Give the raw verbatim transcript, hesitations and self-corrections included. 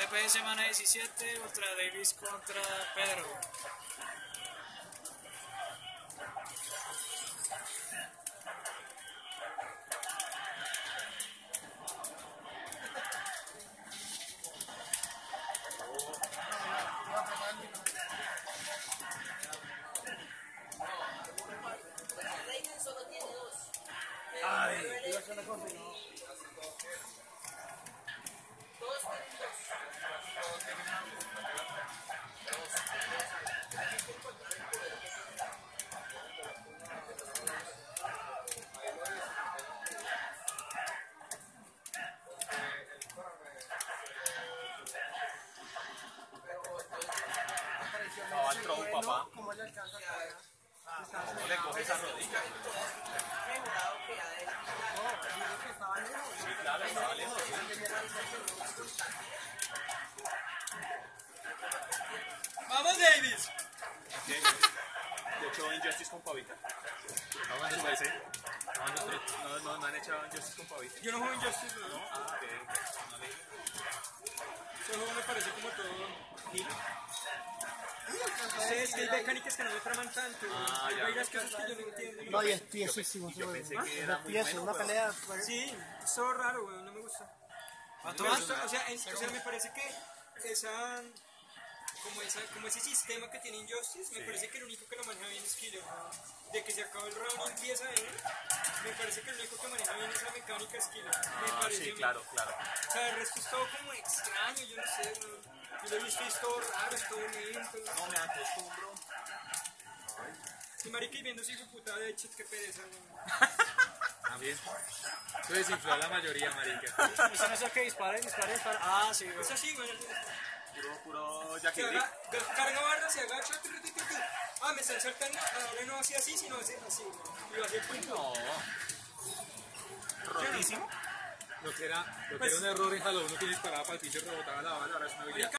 T P S Semana diecisiete, Ultra Davis contra Pedro. Ay, No, al tronco, papá. ¿Cómo le coge esa rodilla? Sí, claro, estaba lejos. ¡Vamos, Davis! De hecho, Injustice con Pavita. ¿Cómo les parece? No, no, no, no, no han hecho Injustice con Pavita. Yo no juego Injustice, ¿no? Ah, ok. No le... Ese juego me parece como todo gil. Sí, es que hay mecánicas que no me traman tanto. Ah, hay ya. varias cosas que yo no entiendo. no, y es tiesísimo. Yo pensé que Es era muy tieso, bueno, una weón. pelea. Sí, es todo raro, weón, no me gusta. ¿Cuánto Me más? gusta, o sea, en- o sea, me parece que esa, como, esa, como ese sistema que tiene Injustice, me parece que el único que lo maneja bien es Killer. ¿No? De que se acaba el round y empieza él, me parece que el único que maneja bien esa mecánica es Killer. Me Ah, parece sí, a mí. claro, claro. O sea, el resto es todo como extraño, yo no sé, no. Yo lo he visto y es todo raro, es todo lento. No me acostumbro. Y marica, y viendo si su puta de chit, qué pereza, weón. También. Eso desinfló a la mayoría, marica. Eso no es el que dispara, dispara, dispara. Ah, sí, Es así, weón. Puro, puro Se Jackie aga- Rick. ca- carga barra, se agacha, tu, tu, tu, tu. Ah, me están saltando, ahora no hace así, sino hace así, y va a hacer punto. No. Rotísimo. Lo que era, lo que era un error en Halo uno que disparaba para el piso y rebotaba la bala, ahora es una habilidad.